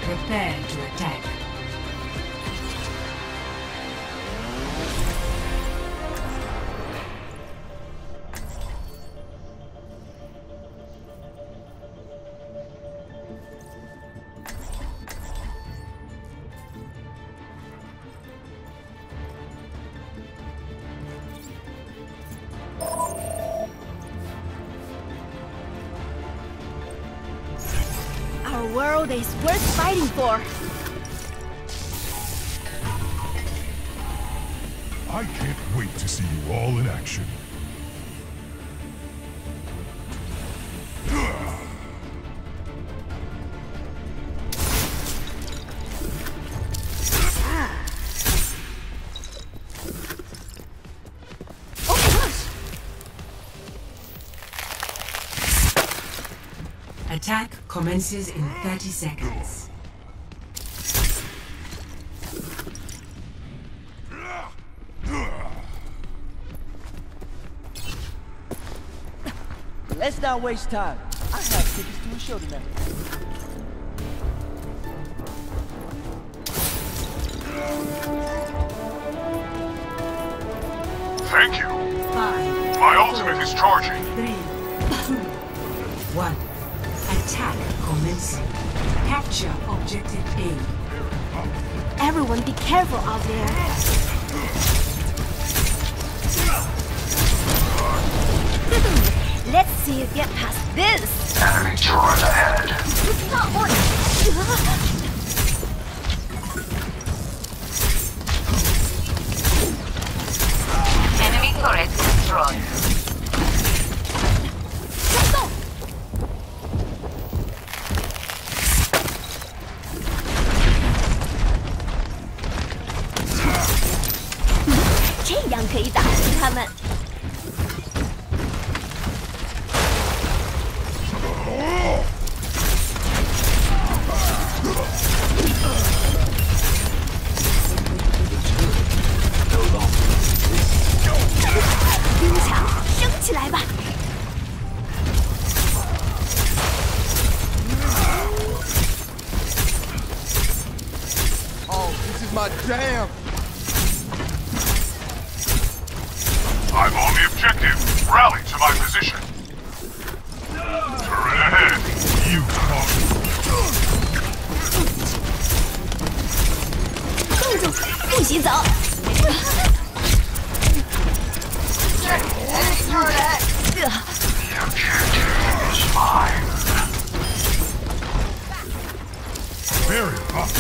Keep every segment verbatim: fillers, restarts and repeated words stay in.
Prepare to attack. Our world is worth fighting for. I can't wait to see you all in action. Attack commences in thirty seconds. Let's not waste time. I have tickets to a show tonight. Thank you. Five. My ultimate is charging. Three. Two. One. Attack commencing. Capture objective A. Everyone be careful out there. Let's see you get past this. Enemy turret ahead. It's not working. Enemy turret destroyed. Let's go. 这样可以打赢他们。兵强，升起来吧！ Oh, this is my jam. I'm on the objective. Rally to my position. Turret ahead. You talk. 动住，不许走！ Enemy turret ahead. The objective is mine. Very hot.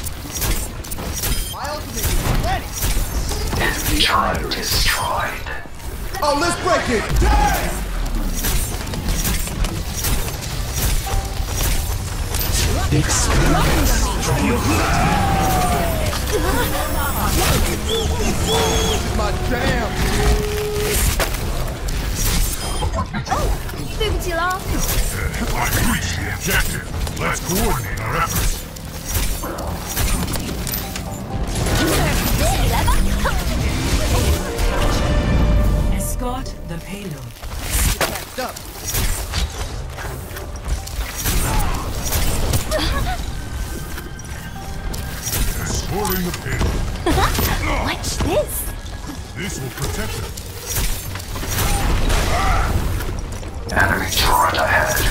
My ultimate is ready. Enemy turret destroyed. Oh, let's break it. Damn! My jam. 对不起了。 I've reached the objective. Let's coordinate our efforts. 起来吧！ Escort the payload. Packed up. Escorting the payload. Watch this. This will protect us. Enemy turret ahead.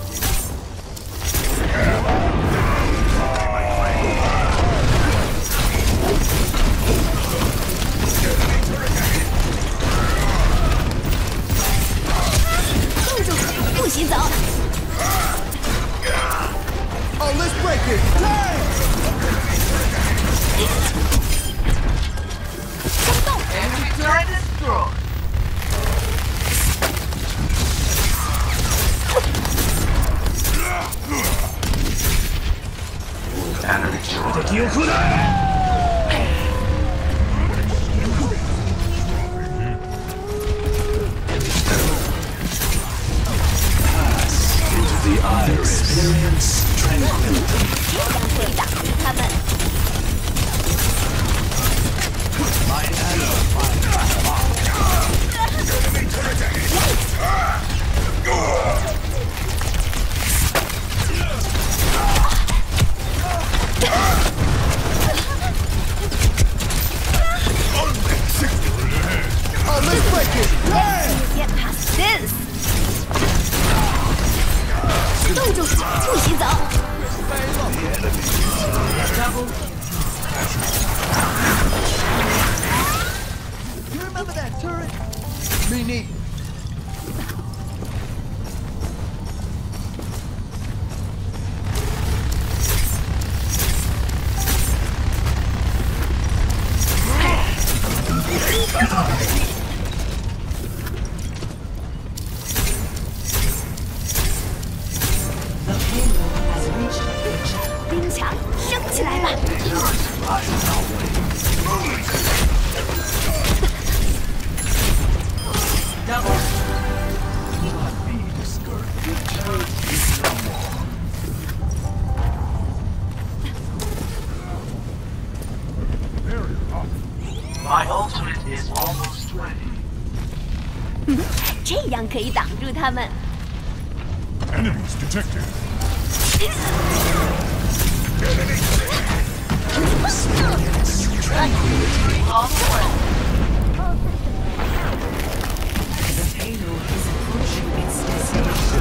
Oh, let's break it. Damn! Enemy turret destroyed. Enemy turret ahead. The iris. Experience tranquility. 这样可以打赢他们。 My ally. 这样可以挡住他们。 Enemies detected. The payload is approaching its destination.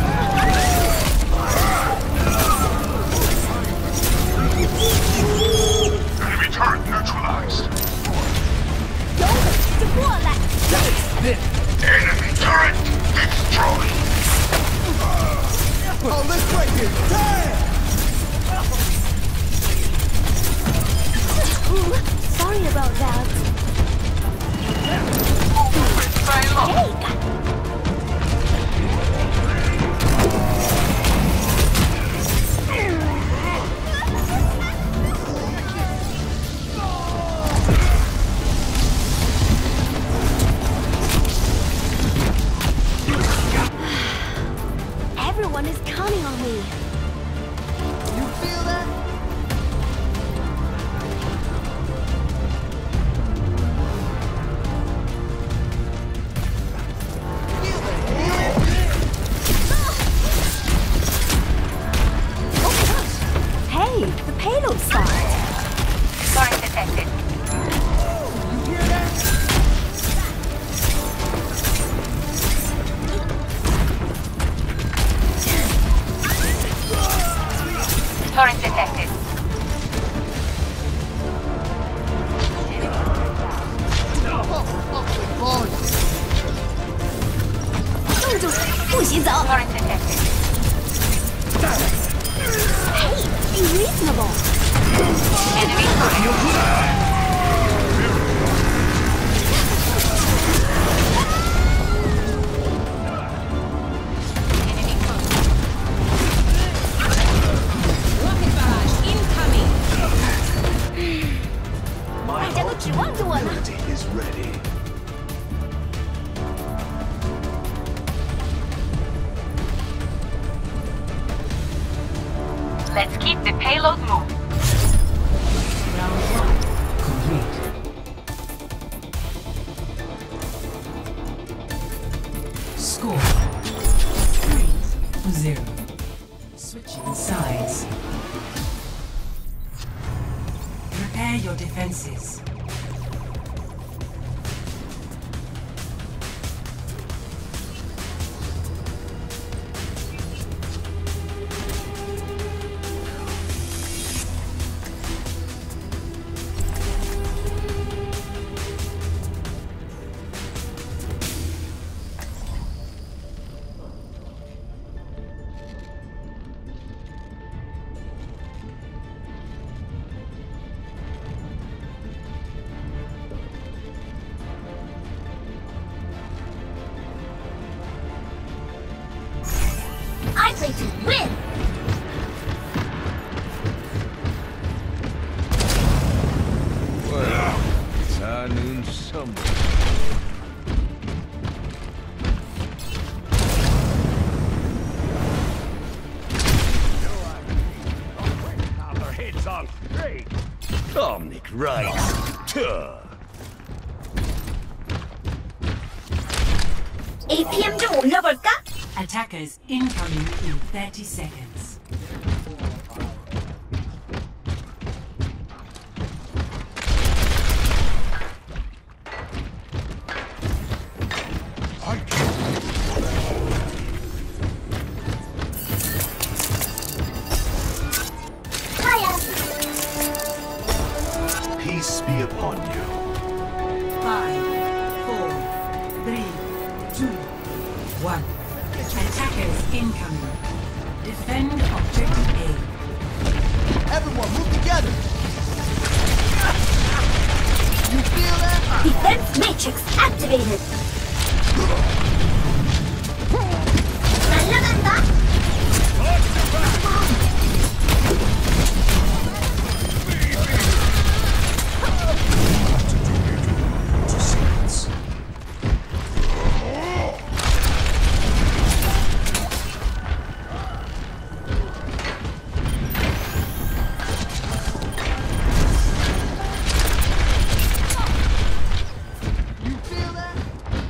Enemy turret neutralized. 有种就过来！ Enemy turret destroyed. Oh, let's break it! Damn! Ooh, sorry about that. Hey, everyone is counting on me. You feel that? Hey, the payload stopped. Turret detected. You hear that? Turret detected. Oh, 冻住，不许走。 Turret detected. Hey, be reasonable. Enemy turret. Enemy turret. 大家都指望着我呢。 Ability is ready. Let's keep the payload moving. Round one complete. Score three to zero. Switching sides. Prepare your defenses. I play to win. Well, it's high noon somewhere. Our heads on straight. Dominic Rice. Tuh. 에이피엠 좀 올려볼까? Attackers incoming in thirty seconds. Peace be upon you. Five, four, three, two, one. Attackers incoming. Defend objective A. everyone, move together! You feel that? Defense matrix activated. 날아간다. You feel that?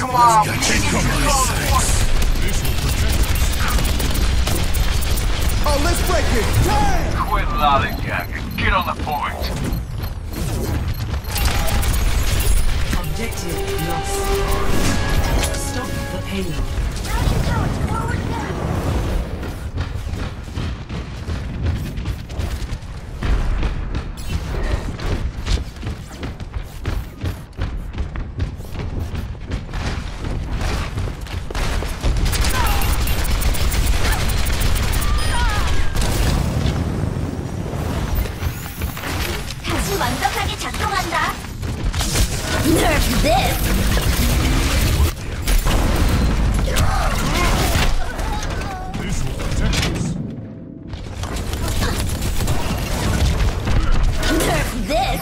Come on, we need to control the force. Oh, let's break it! Damn! Quit lollygagging and get on the point. Objective lost. Stop the payload. 다시 완벽하게 작동한다. Nerf this! Nerf this!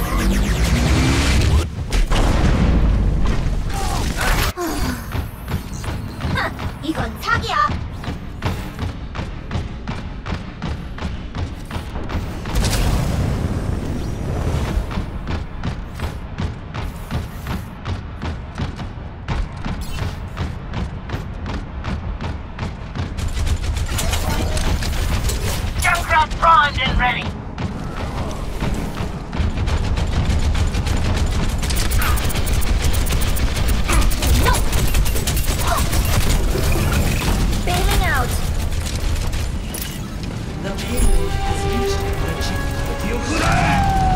하, 이건 사기야. Junkrat primed and ready. No! Bailing out. The payload has reached the objective.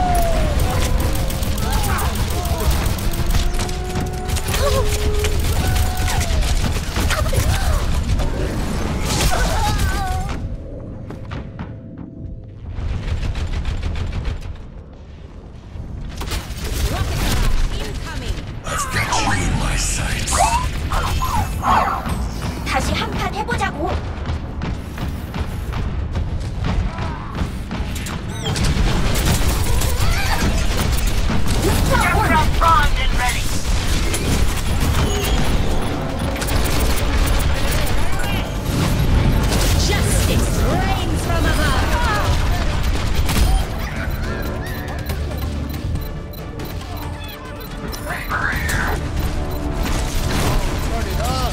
I've got you in my sights. 다시 한 판 해보자고. Junkrat primed and ready. Justice reigns from above. Reaper here. Turn it up!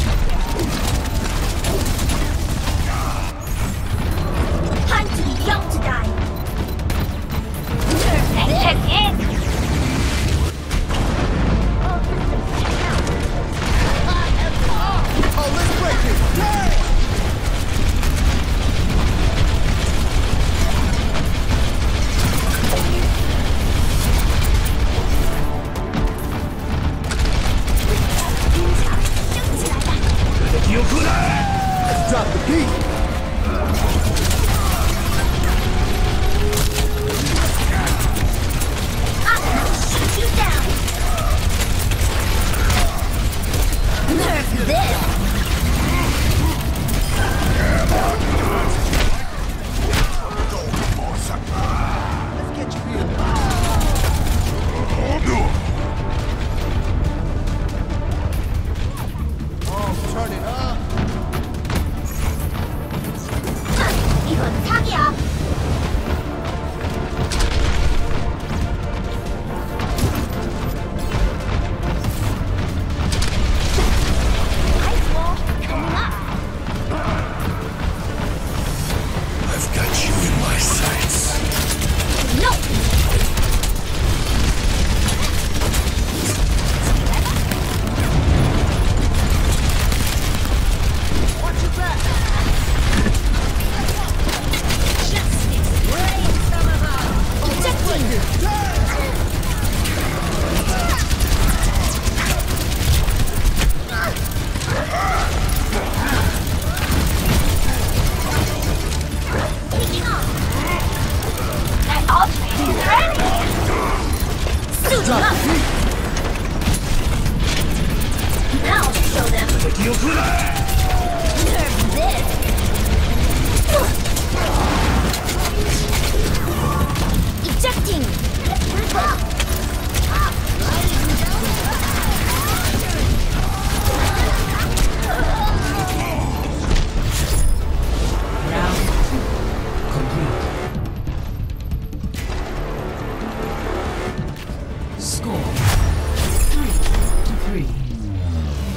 Hunt too young to die. Nerf this! Check in. Oh, let's break it! Damn! Let's drop the beat! Shoot you down. Nerf this! Let's get you here. Oh, turn it up! 이건 사기야. Ice wall coming up. I've got you in my sights. No! Watch your back! Justice reigns from above. Objective! Damn! Taking off. That ultimate is ready. Suit Drop up. the beat! Now show them. Nerf this! Ejecting! Round two. Complete. Score. Three to three.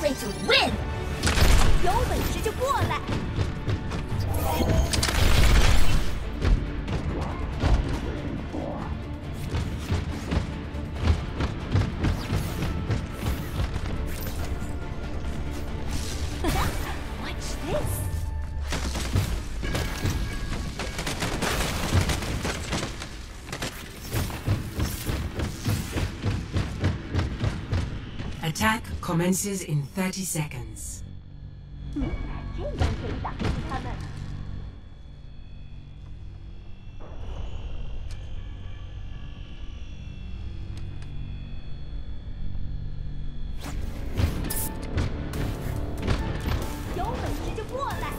going to win. 有本事就过来。 Watch this. Attack commences in thirty seconds. 这样可以打出他们。 有本事就过来！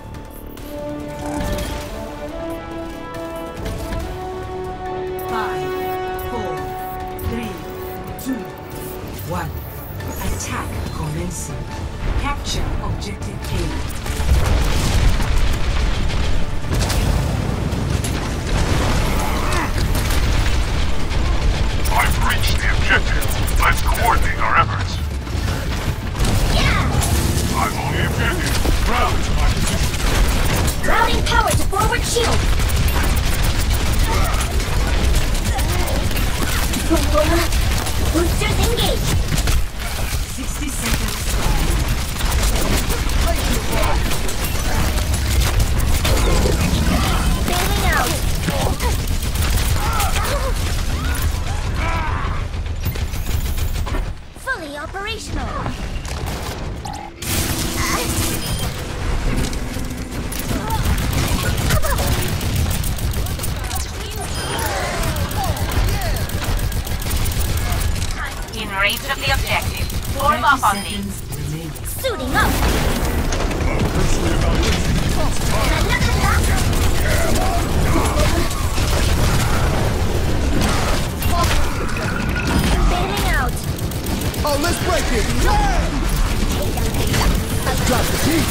Five, four, three, two, one. Attack commencing. Capture objective A. I've reached the objective. Let's coordinate our efforts. I'm on the objective. Rally to my position. Routing power to forward shield. Boosters engage. sixty seconds. Bailing out. Fully operational. In range of the objective. Form up on me. Suiting up. Another knock. Bailing out. Oh, let's break it! Turn! Drop the key!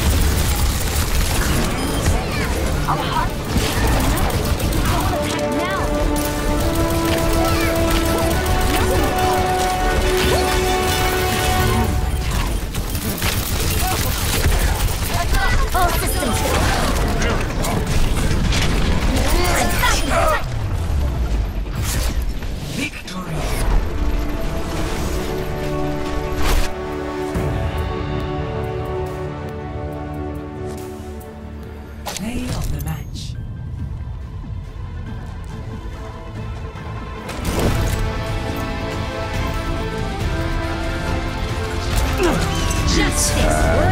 All systems go. I'm back in the fight. Victory. Play of the match. Justice.